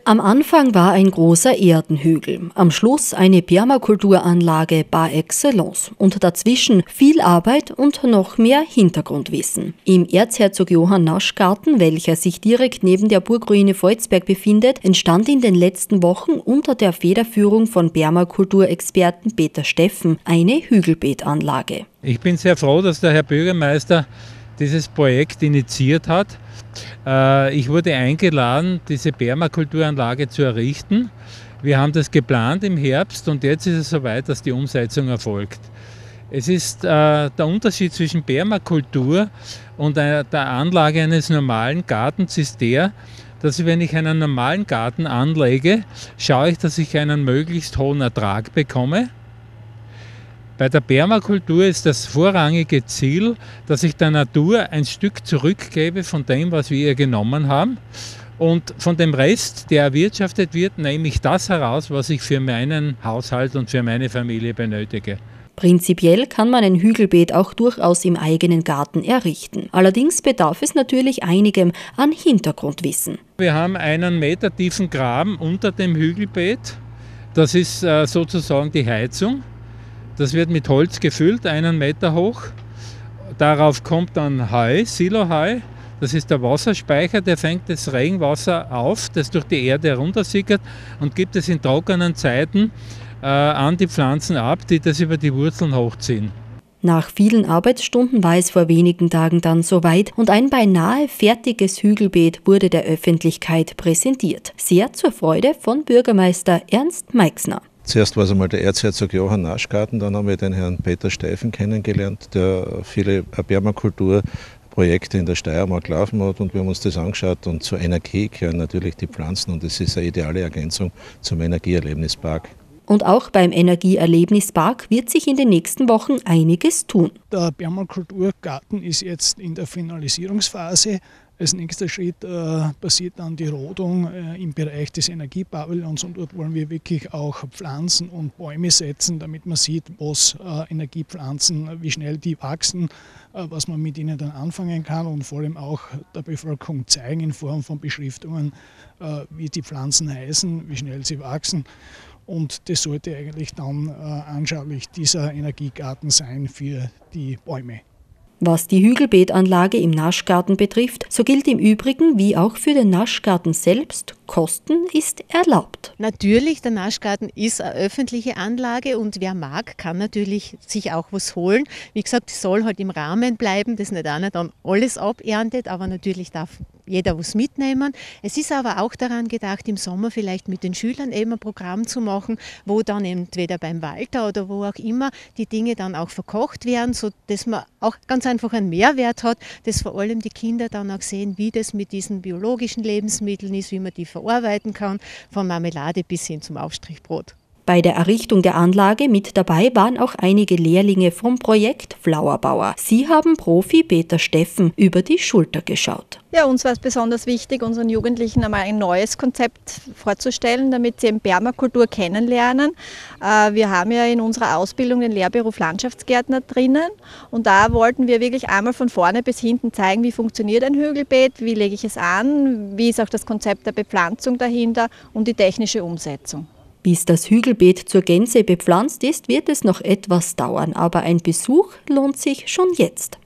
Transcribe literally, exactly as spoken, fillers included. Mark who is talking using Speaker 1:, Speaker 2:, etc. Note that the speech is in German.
Speaker 1: Am Anfang war ein großer Erdenhügel, am Schluss eine Permakulturanlage par excellence und dazwischen viel Arbeit und noch mehr Hintergrundwissen. Im Erzherzog Johann Nasch Garten, welcher sich direkt neben der Burgruine Volzberg befindet, entstand in den letzten Wochen unter der Federführung von Permakulturexperten Peter Steffen eine Hügelbeetanlage.
Speaker 2: Ich bin sehr froh, dass der Herr Bürgermeister dieses Projekt initiiert hat. Ich wurde eingeladen, diese Permakulturanlage zu errichten. Wir haben das geplant im Herbst und jetzt ist es soweit, dass die Umsetzung erfolgt. Es ist äh, der Unterschied zwischen Permakultur und einer, der Anlage eines normalen Gartens ist der, dass wenn ich einen normalen Garten anlege, schaue ich, dass ich einen möglichst hohen Ertrag bekomme. Bei der Permakultur ist das vorrangige Ziel, dass ich der Natur ein Stück zurückgebe von dem, was wir ihr genommen haben. Und von dem Rest, der erwirtschaftet wird, nehme ich das heraus, was ich für meinen Haushalt und für meine Familie benötige.
Speaker 1: Prinzipiell kann man ein Hügelbeet auch durchaus im eigenen Garten errichten. Allerdings bedarf es natürlich einigem an Hintergrundwissen.
Speaker 2: Wir haben einen Meter tiefen Graben unter dem Hügelbeet. Das ist äh, sozusagen die Heizung. Das wird mit Holz gefüllt, einen Meter hoch. Darauf kommt dann Heu, Siloheu. Das ist der Wasserspeicher, der fängt das Regenwasser auf, das durch die Erde heruntersickert und gibt es in trockenen Zeiten äh, an die Pflanzen ab, die das über die Wurzeln hochziehen.
Speaker 1: Nach vielen Arbeitsstunden war es vor wenigen Tagen dann soweit und ein beinahe fertiges Hügelbeet wurde der Öffentlichkeit präsentiert. Sehr zur Freude von Bürgermeister Ernst Meixner.
Speaker 3: Zuerst war es einmal der Erzherzog Johann Nasch Garten, dann haben wir den Herrn Peter Steffen kennengelernt, der viele Permakulturprojekte in der Steiermark laufen hat und wir haben uns das angeschaut und zur Energie gehören natürlich die Pflanzen und es ist eine ideale Ergänzung zum Energieerlebnispark.
Speaker 1: Und auch beim Energieerlebnispark wird sich in den nächsten Wochen einiges tun.
Speaker 4: Der Permakulturgarten ist jetzt in der Finalisierungsphase. Als nächster Schritt äh, passiert dann die Rodung äh, im Bereich des Energiepavillons und dort wollen wir wirklich auch Pflanzen und Bäume setzen, damit man sieht, was äh, Energiepflanzen, wie schnell die wachsen, äh, was man mit ihnen dann anfangen kann und vor allem auch der Bevölkerung zeigen in Form von Beschriftungen, äh, wie die Pflanzen heißen, wie schnell sie wachsen. Und das sollte eigentlich dann äh, anschaulich dieser Energiegarten sein für die Bäume.
Speaker 1: Was die Hügelbeetanlage im Naschgarten betrifft, so gilt im Übrigen wie auch für den Naschgarten selbst, Kosten ist erlaubt.
Speaker 5: Natürlich, der Naschgarten ist eine öffentliche Anlage und wer mag, kann natürlich sich auch was holen. Wie gesagt, es soll halt im Rahmen bleiben, dass nicht einer dann alles aberntet, aber natürlich darf jeder was mitnehmen. Es ist aber auch daran gedacht, im Sommer vielleicht mit den Schülern eben ein Programm zu machen, wo dann entweder beim Walter oder wo auch immer die Dinge dann auch verkocht werden, sodass man auch ganz einfach einen Mehrwert hat, dass vor allem die Kinder dann auch sehen, wie das mit diesen biologischen Lebensmitteln ist, wie man die verarbeiten kann, von Marmelade bis hin zum Aufstrichbrot.
Speaker 1: Bei der Errichtung der Anlage mit dabei waren auch einige Lehrlinge vom Projekt Flowerbauer. Sie haben Profi Peter Steffen über die Schulter geschaut.
Speaker 6: Ja, uns war es besonders wichtig, unseren Jugendlichen einmal ein neues Konzept vorzustellen, damit sie eben Permakultur kennenlernen. Wir haben ja in unserer Ausbildung den Lehrberuf Landschaftsgärtner drinnen und da wollten wir wirklich einmal von vorne bis hinten zeigen, wie funktioniert ein Hügelbeet, wie lege ich es an, wie ist auch das Konzept der Bepflanzung dahinter und die technische Umsetzung.
Speaker 1: Bis das Hügelbeet zur Gänze bepflanzt ist, wird es noch etwas dauern, aber ein Besuch lohnt sich schon jetzt.